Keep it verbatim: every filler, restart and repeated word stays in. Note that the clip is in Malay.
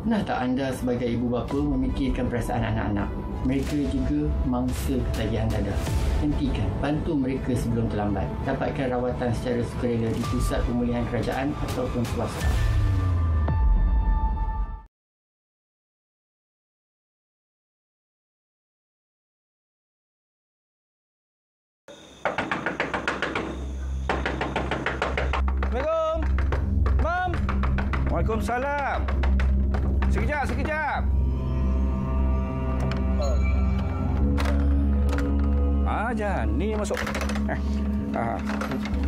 Pernah tak anda sebagai ibu bapa memikirkan perasaan anak-anak? Mereka juga mangsa ketagihan dada. Hentikan, bantu mereka sebelum terlambat. Dapatkan rawatan secara sukarela di pusat pemulihan kerajaan ataupun swasta. Assalamualaikum. Mam. Waalaikumsalam. Sekejap, sekejap. Ah, jangan. Ni masuk. Eh. Ah.